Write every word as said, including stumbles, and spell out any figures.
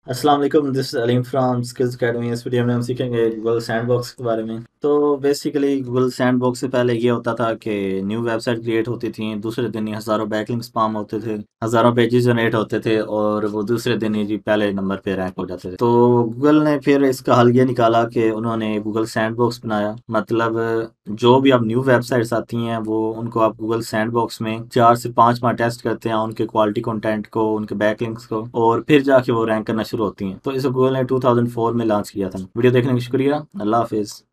अस्सलाम वालेकुम, this is Aleem from skills academy. इस वीडियो में हम सीखेंगे गूगल सैंडबॉक्स के बारे में। तो बेसिकली गूगल सैंडबॉक्स से पहले ये होता था कि न्यू वेबसाइट क्रिएट होती थी, दूसरे दिन ही हज़ारों बैकलिंक स्पैम होते थे, हज़ारों पेजेस जनरेट होते थे और वो दूसरे दिन ही जी पहले नंबर पे रैंक हो जाते थे। तो गूगल ने फिर इसका हल ये निकाला कि उन्होंने गूगल सैंडबॉक्स बनाया। मतलब जो भी अब न्यू वेबसाइट्स आती हैं वो उनको आप गूगल सैंडबॉक्स में चार से पांच बार टेस्ट करते हैं, उनके क्वालिटी कंटेंट को, उनके बैकलिंक्स को, और फिर जाके वो रैंक करना शुरू होती हैं। तो इसे गूगल ने टू थाउज़ेंड फोर में लॉन्च किया था। वीडियो देखने का शुक्रिया। अल्लाह हाफिज।